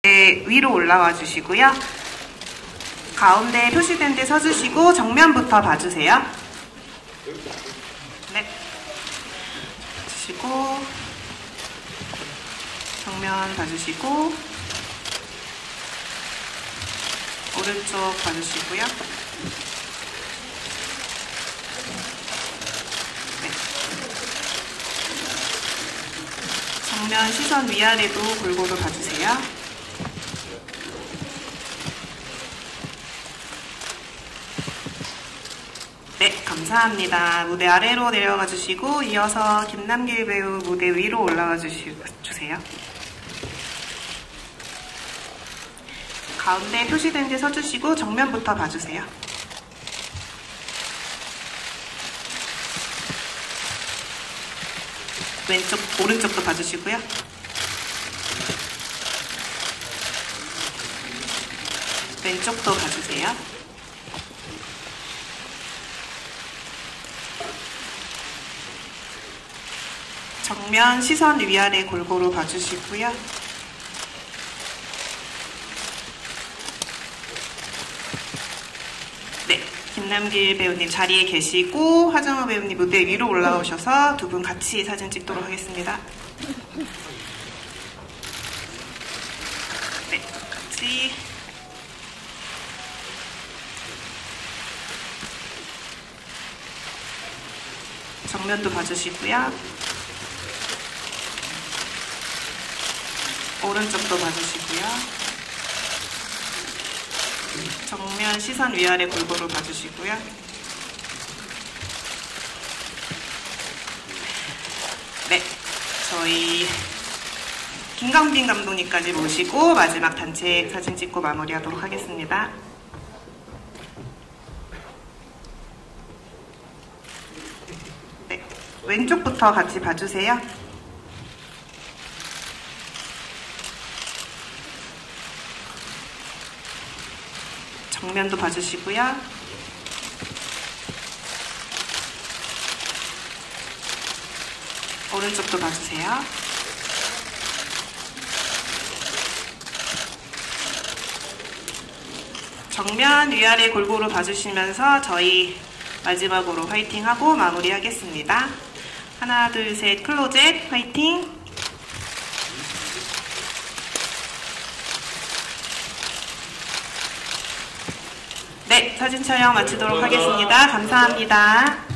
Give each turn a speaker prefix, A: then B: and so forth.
A: 네, 위로 올라와 주시고요. 가운데 표시된 데 서주시고 정면부터 봐주세요. 네. 봐주시고 정면 봐주시고 오른쪽 봐주시고요. 네. 정면 시선 위아래도 골고루 봐주세요. 네, 감사합니다. 무대 아래로 내려가 주시고 이어서 김남길 배우 무대 위로 올라와 주세요. 가운데 표시된 데 서주시고 정면부터 봐주세요. 왼쪽, 오른쪽도 봐주시고요. 왼쪽도 봐주세요. 정면 시선 위아래 골고루 봐주시고요. 네, 김남길 배우님 자리에 계시고 하정우 배우님 무대 위로 올라오셔서 두 분 같이 사진 찍도록 하겠습니다. 네, 같이. 정면도 봐주시고요. 오른쪽도 봐주시고요. 정면 시선 위아래 골고루 봐주시고요. 네, 저희 김강빈 감독님까지 모시고 마지막 단체 사진 찍고 마무리하도록 하겠습니다. 네, 왼쪽부터 같이 봐주세요. 정면도 봐주시고요. 오른쪽도 봐주세요. 정면 위아래 골고루 봐주시면서 저희 마지막으로 화이팅하고 마무리하겠습니다. 하나, 둘, 셋, 클로젯 화이팅! 네, 사진 촬영 마치도록 하겠습니다. 감사합니다.